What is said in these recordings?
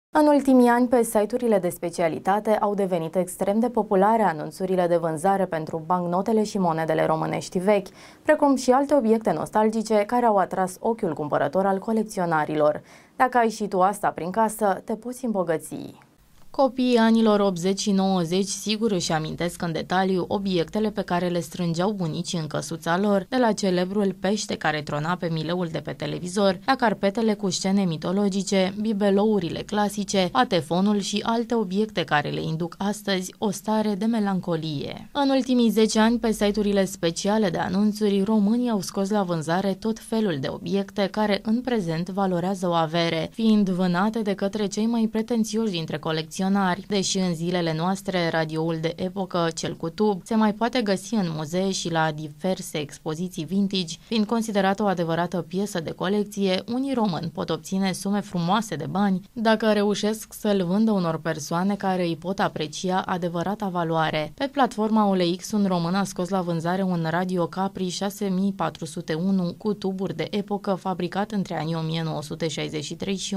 În ultimii ani, pe site-urile de specialitate au devenit extrem de populare anunțurile de vânzare pentru bancnotele și monedele românești vechi, precum și alte obiecte nostalgice care au atras ochiul cumpărător al colecționarilor. Dacă ai și tu asta prin casă, te poți îmbogăți. Copiii anilor 80 și 90 sigur își amintesc în detaliu obiectele pe care le strângeau bunicii în căsuța lor, de la celebrul pește care trona pe mileul de pe televizor, la carpetele cu scene mitologice, bibelourile clasice, patefonul și alte obiecte care le induc astăzi o stare de melancolie. În ultimii 10 ani, pe site-urile speciale de anunțuri, românii au scos la vânzare tot felul de obiecte care în prezent valorează o avere, fiind vânate de către cei mai pretențioși dintre colecționari. Deși în zilele noastre radioul de epocă, cel cu tub, se mai poate găsi în muzee și la diverse expoziții vintage, fiind considerat o adevărată piesă de colecție, unii români pot obține sume frumoase de bani dacă reușesc să-l vândă unor persoane care îi pot aprecia adevărata valoare. Pe platforma OLX, un român a scos la vânzare un Radio Capri 6401 cu tuburi de epocă fabricat între anii 1963 și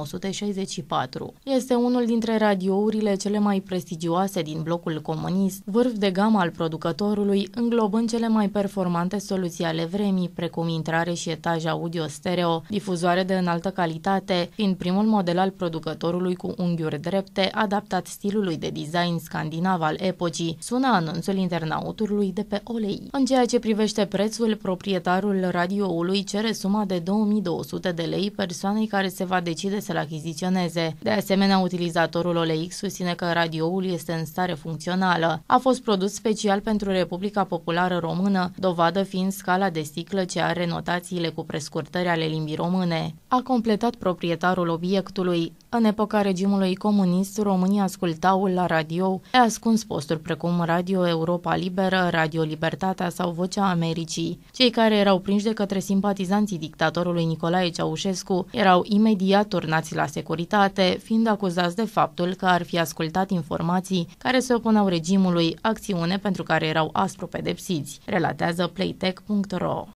1964. Este unul dintre radiourile cele mai prestigioase din blocul comunist, vârf de gamă al producătorului, înglobând cele mai performante soluții ale vremii, precum intrare și etaj audio stereo, difuzoare de înaltă calitate, fiind primul model al producătorului cu unghiuri drepte, adaptat stilului de design scandinav al epocii, sună anunțul internautului de pe OLX. În ceea ce privește prețul, proprietarul radioului cere suma de 2200 de lei persoanei care se va decide să-l achiziționeze. De asemenea, utilizatorul OLX susține că radioul este în stare funcțională. A fost produs special pentru Republica Populară Română, dovadă fiind scala de sticlă ce are notațiile cu prescurtări ale limbii române. A completat proprietarul obiectului. În epoca regimului comunist, românii ascultau la radio ascuns posturi precum Radio Europa Liberă, Radio Libertatea sau Vocea Americii. Cei care erau prinși de către simpatizanții dictatorului Nicolae Ceaușescu erau imediat turnați la securitate, fiind acuzați de faptul că ar fi ascultat informații care se opuneau regimului, acțiune pentru care erau aspru pedepsiți, relatează playtech.ro.